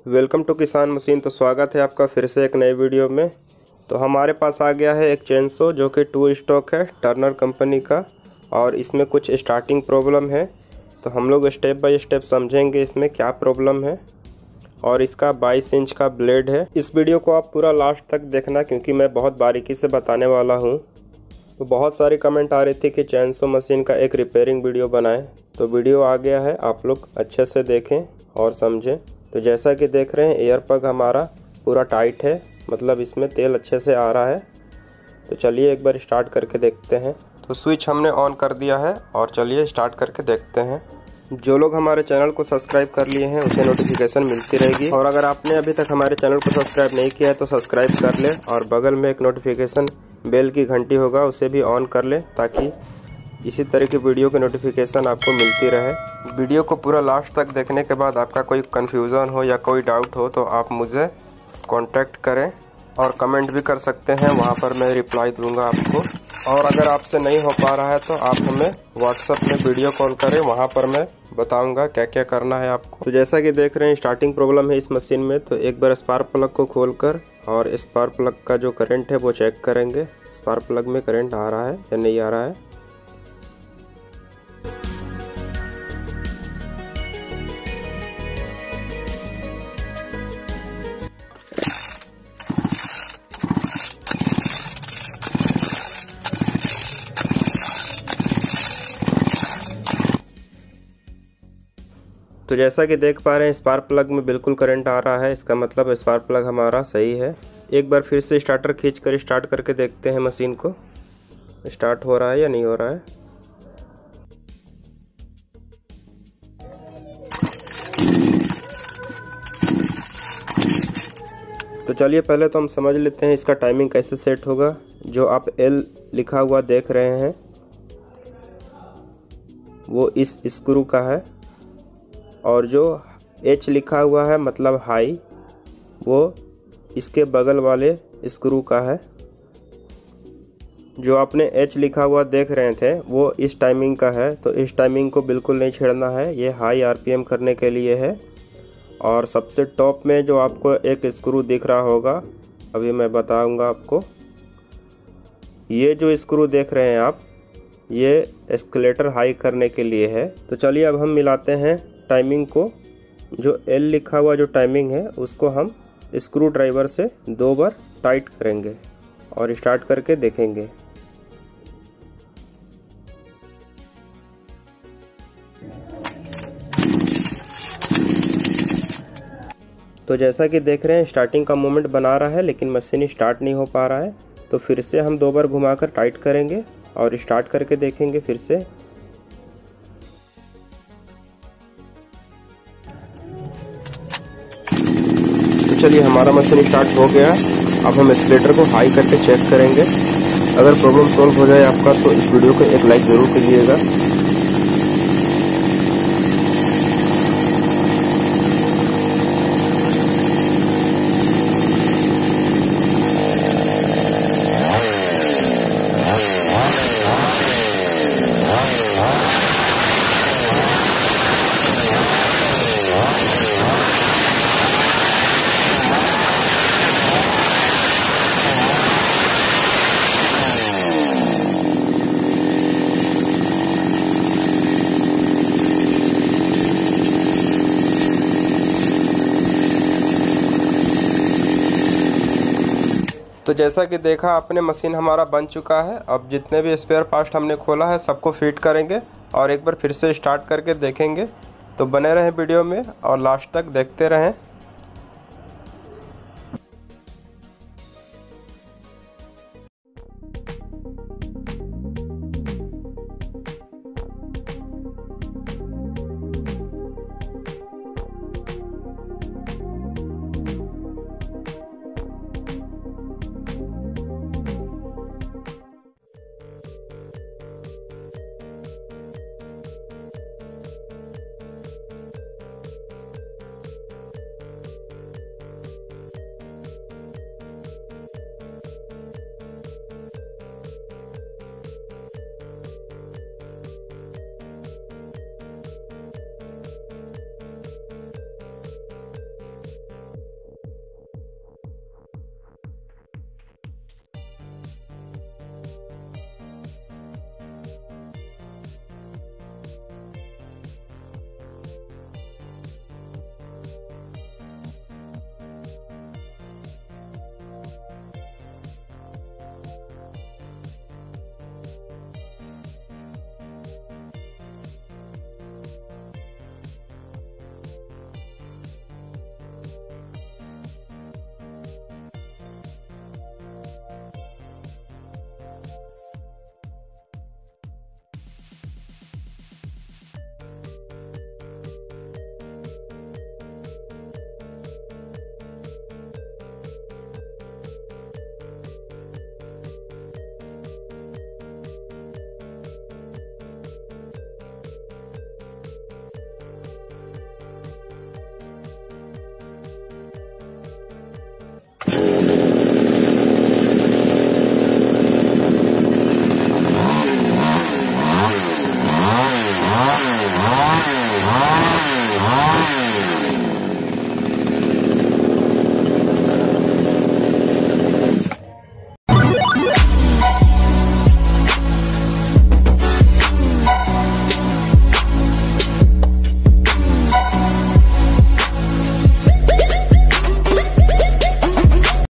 Welcome to किसान machine. तो स्वागत है आपका फिर से एक नए वीडियो में। तो हमारे पास आ गया है एक चेनसो जो कि 2 स्टॉक है टर्नर कंपनी का, और इसमें कुछ स्टार्टिंग प्रॉब्लम है। तो हम लोग स्टेप बाय स्टेप समझेंगे इसमें क्या प्रॉब्लम है। और इसका 22 इंच का ब्लेड है। इस वीडियो को आप पूरा लास्ट तक देखना क्योंकि मैं बहुत बारीकी से बताने वाला हूँ। तो बहुत सारी कमेंट आ रही थी कि चेनसो मशीन का एक रिपेयरिंग वीडियो बनाएं, तो वीडियो आ गया है, आप लोग अच्छे से देखें और समझें। तो जैसा कि देख रहे हैं एयर प्लग हमारा पूरा टाइट है, मतलब इसमें तेल अच्छे से आ रहा है। तो चलिए एक बार स्टार्ट करके देखते हैं। तो स्विच हमने ऑन कर दिया है और चलिए स्टार्ट करके देखते हैं। जो लोग हमारे चैनल को सब्सक्राइब कर लिए हैं उसे नोटिफिकेशन मिलती रहेगी, और अगर आपने अभी तक हमारे चैनल को सब्सक्राइब नहीं किया है तो सब्सक्राइब कर ले, और बगल में एक नोटिफिकेशन बेल की घंटी होगा उसे भी ऑन कर ले ताकि इसी तरह की वीडियो की नोटिफिकेशन आपको मिलती रहे। वीडियो को पूरा लास्ट तक देखने के बाद आपका कोई कन्फ्यूज़न हो या कोई डाउट हो तो आप मुझे कांटेक्ट करें और कमेंट भी कर सकते हैं, वहां पर मैं रिप्लाई दूंगा आपको। और अगर आपसे नहीं हो पा रहा है तो आप हमें व्हाट्सएप में वीडियो कॉल करें, वहां पर मैं बताऊंगा क्या क्या करना है आपको। तो जैसा कि देख रहे हैं स्टार्टिंग प्रॉब्लम है इस मशीन में। तो एक बार स्पार्क प्लग को खोलकर और स्पार्क प्लग का जो करंट है वो चेक करेंगे, स्पार्क प्लग में करंट आ रहा है या नहीं आ रहा है। तो जैसा कि देख पा रहे हैं स्पार्क प्लग में बिल्कुल करंट आ रहा है, इसका मतलब स्पार्क प्लग हमारा सही है। एक बार फिर से स्टार्टर खींचकर स्टार्ट करके देखते हैं मशीन को, स्टार्ट हो रहा है या नहीं हो रहा है। तो चलिए पहले तो हम समझ लेते हैं इसका टाइमिंग कैसे सेट होगा। जो आप एल लिखा हुआ देख रहे हैं वो इस स्क्रू का है, और जो एच लिखा हुआ है मतलब हाई वो इसके बगल वाले स्क्रू का है। जो आपने एच लिखा हुआ देख रहे थे वो इस टाइमिंग का है, तो इस टाइमिंग को बिल्कुल नहीं छेड़ना है, ये हाई आरपीएम करने के लिए है। और सबसे टॉप में जो आपको एक स्क्रू दिख रहा होगा, अभी मैं बताऊंगा आपको, ये जो स्क्रू देख रहे हैं आप, ये एस्केलेटर हाई करने के लिए है। तो चलिए अब हम मिलाते हैं टाइमिंग को। जो एल लिखा हुआ जो टाइमिंग है उसको हम स्क्रू ड्राइवर से 2 बार टाइट करेंगे और स्टार्ट करके देखेंगे। तो जैसा कि देख रहे हैं स्टार्टिंग का मोमेंट बना रहा है लेकिन मशीन स्टार्ट नहीं हो पा रहा है। तो फिर से हम 2 बार घुमाकर टाइट करेंगे और स्टार्ट करके देखेंगे फिर से। चलिए हमारा मशीन स्टार्ट हो गया। अब हम एस्केलेटर को हाई करके चेक करेंगे। अगर प्रॉब्लम सॉल्व हो जाए आपका तो इस वीडियो को एक लाइक जरूर कीजिएगा। तो जैसा कि देखा आपने मशीन हमारा बन चुका है। अब जितने भी स्पेयर पार्ट हमने खोला है सबको फिट करेंगे और एक बार फिर से स्टार्ट करके देखेंगे। तो बने रहें वीडियो में और लास्ट तक देखते रहें।